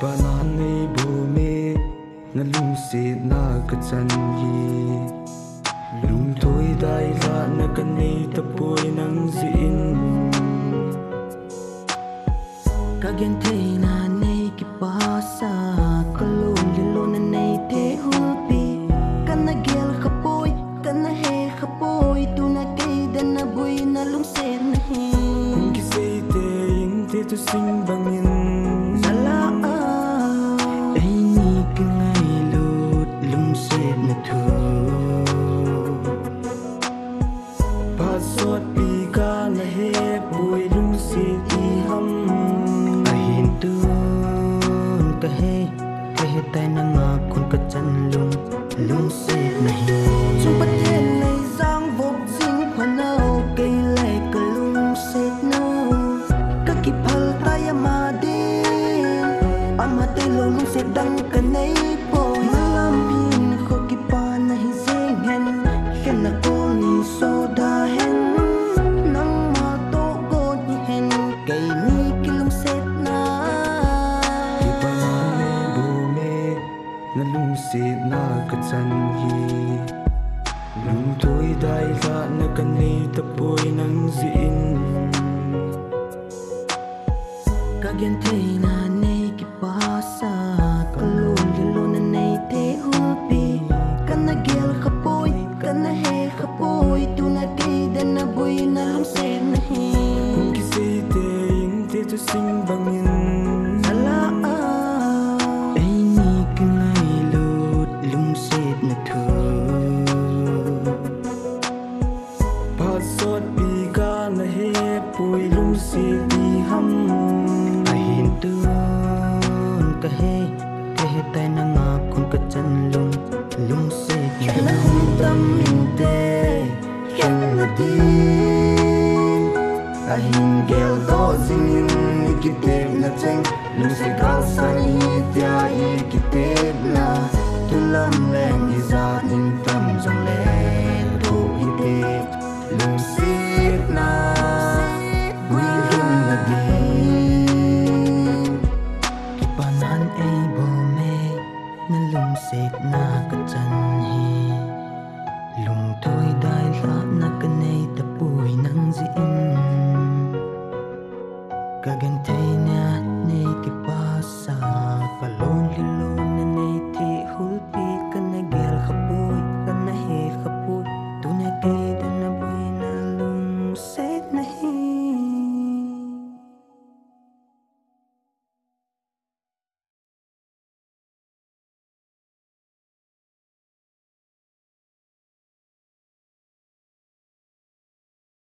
Banani bumi ngalung si na kachan hi lung thôi dai la na kanei tapoi nang zin kagen thei na nei ki pasa kalon lilo na nei te hulpi kana gel khapoi kana he khapoi tu na kei dan na bui na lung sen na he ki sei te in te tu sing bangin sala ai ni ki ngai lut lung sen na thu pasot pi ka na he bui lung si ti ham ahin tu ka he tai na nga kun ka chan lung sen na he chung pat hen nei giang vok jing phanau kai lai ka lung set no ka ki phal ta ya ma de ama te lo lung set dang ka nei po malam bin kho ki pa na hi zeng hen hen na ko ni so da hen nang ma to go ni hen kai ni ki lung set na banani bumi ngalung si na kachan hi lung thôi dai la na kanei tapoi nang zin kagen thei na nei ki pasa kalon lilo na nei te hulpi kana gel khapoi kana he khapoi tu na kei dan na bui na lung sen na he ki sei te in te tu sing bangin sala ai ni ki ngai lut lung set na thu pasot pi ka na he pui lung si ti ham ahin tu ka he tai na nga kun ka chan lung set na hum tam min te khen na di ahin gel do zingin ikitep na cheng lung se gal san hi tia ikitep na tulam leng iza din tam jong le thu ite lung sit na bui lung na di kipanan ay bome na lung set na ka chan hi lung thôi dai la na kanei tapui nang zin kagan thei na nei ki pasa